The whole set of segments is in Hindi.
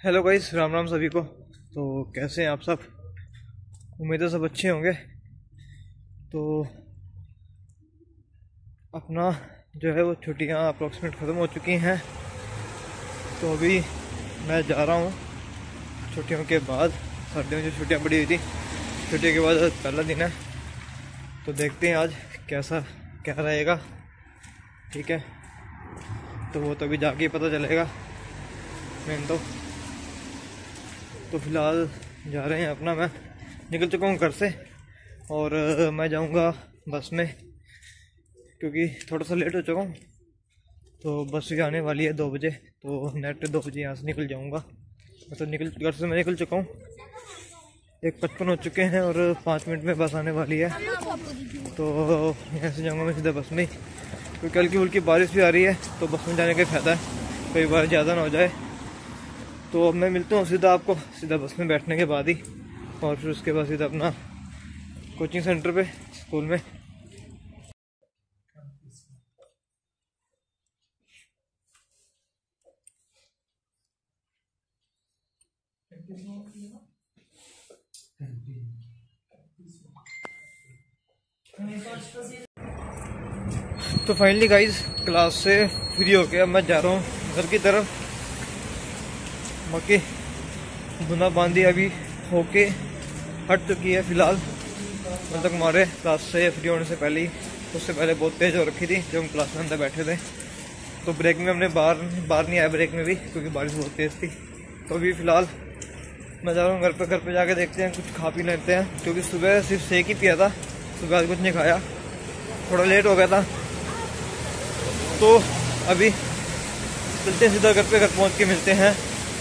हेलो गाइस, राम राम सभी को। तो कैसे हैं आप सब? उम्मीद है सब अच्छे होंगे। तो अपना जो है वो छुट्टियां अप्रॉक्सीमेट ख़त्म हो चुकी हैं। तो अभी मैं जा रहा हूँ छुट्टियों के बाद। सर्दियों में जो छुट्टियां पड़ी हुई थी, छुट्टियों के बाद पहला दिन है। तो देखते हैं आज कैसा क्या रहेगा। ठीक है, तो वो तो अभी जाके पता चलेगा मेन तो फिलहाल जा रहे हैं अपना। मैं निकल चुका हूँ घर से और मैं जाऊँगा बस में, क्योंकि थोड़ा सा लेट हो चुका हूँ। तो बस भी आने वाली है 2 बजे, तो नेट 2 बजे यहाँ से निकल जाऊँगा। मतलब घर से मैं निकल चुका हूँ। 1:55 हो चुके हैं और 5 मिनट में बस आने वाली है। तो यहाँ से जाऊँगा मैं सीधा बस में, क्योंकि हल्की फुल्की बारिश भी आ रही है। तो बस में जाने का फ़ायदा है, कई बार ज़्यादा ना हो जाए। तो अब मैं मिलता हूँ सीधा आपको, सीधा बस में बैठने के बाद ही, और फिर उसके बाद सीधा अपना कोचिंग सेंटर पे, स्कूल में। तो फाइनली गाइज क्लास से फ्री हो गया, मैं जा रहा हूँ घर की तरफ। बाकी बूंदाबांदी अभी होके हट चुकी है फिलहाल, मतलब हमारे क्लास से फ्री होने से पहले ही। उससे पहले बहुत तेज़ हो रखी थी जब हम क्लास में अंदर बैठे थे। तो ब्रेक में हमने बाहर नहीं आया ब्रेक में भी, क्योंकि बारिश बहुत तेज़ थी। तो अभी फ़िलहाल मैं जा रहा हूँ घर पे जाके देखते हैं, कुछ खा पी लेते हैं, क्योंकि सुबह सिर्फ शेक ही पिया था। सुबह आज कुछ नहीं खाया, थोड़ा लेट हो गया था। तो अभी चलते हैं सीधा घर पहुँच के मिलते हैं।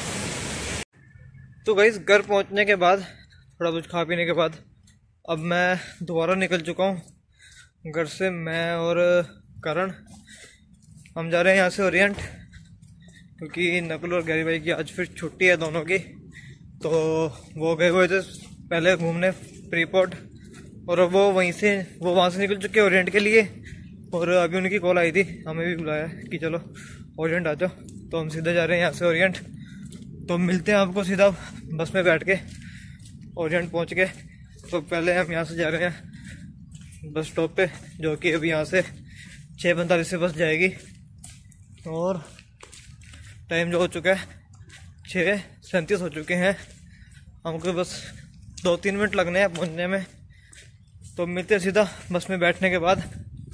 तो गाइस घर पहुँचने के बाद, थोड़ा कुछ खा पीने के बाद, अब मैं दोबारा निकल चुका हूँ घर से। मैं और करण हम जा रहे हैं यहाँ से ओरिएंट, क्योंकि नकुल और गैरी भाई की आज फिर छुट्टी है दोनों की। तो वो गए हुए थे पहले घूमने फ्रीपोर्ट, और अब वो वहाँ से निकल चुके हैं ओरिएंट के लिए। और अभी उनकी कॉल आई थी, हमें भी बुलाया कि चलो ओरिएंट आ जाओ। तो हम सीधा जा रहे हैं यहाँ से ओरिएंट। तो मिलते हैं आपको सीधा बस में बैठ के ओरिएंट पहुँच के। तो पहले हम यहाँ से जा रहे हैं बस स्टॉप पे, जो कि अभी यहाँ से 6:45 से बस जाएगी। और टाइम जो हो चुका है 6:37 हो चुके हैं। हमको बस 2-3 मिनट लगने हैं पहुँचने में। तो मिलते हैं सीधा बस में बैठने के बाद।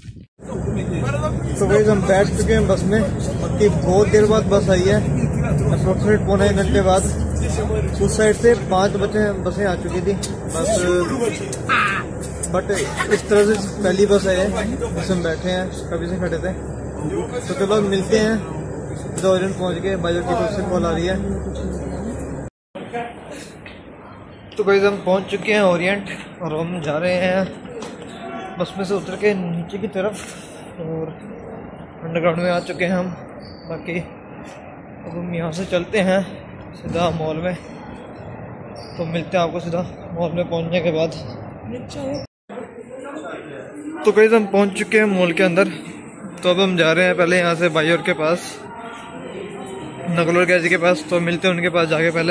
तो भाई हम बैठ चुके हैं बस में। बाकी बहुत देर बाद बस आई है, अप्रोक्सीमेट 1.5 घंटे बाद। उस साइड से 5 बसें आ चुकी थी बस, बट इस तरह से पहली बस आई है जिसमें बैठे हैं, कभी से खड़े थे। तो चलो मिलते हैं, सीधा ओरिएंट पहुँच गए। बाइक की तरफ से कॉल आ रही है। तो गाइस हम पहुँच चुके हैं ओरिएंट, और हम जा रहे हैं बस में से उतर के नीचे की तरफ, और अंडरग्राउंड में आ चुके हैं हम। बाकी अब हम यहाँ से चलते हैं सीधा मॉल में। तो मिलते हैं आपको सीधा मॉल में पहुँचने के बाद। तो गाइस हम पहुँच चुके हैं मॉल के अंदर। तो अब हम जा रहे हैं पहले यहाँ से भाई और के पास, नकुल और गैरी के पास। तो मिलते हैं उनके पास जाके पहले।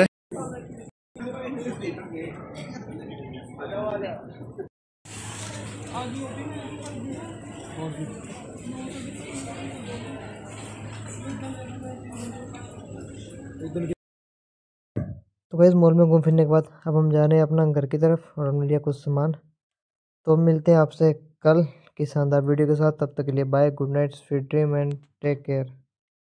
तो गाइस मॉल में घूम फिरने के बाद अब हम जा रहे हैं अपना घर की तरफ, और हमने लिया कुछ सामान। तो मिलते हैं आपसे कल की शानदार वीडियो के साथ। तब तक के लिए bye, good night, sweet dream and take care.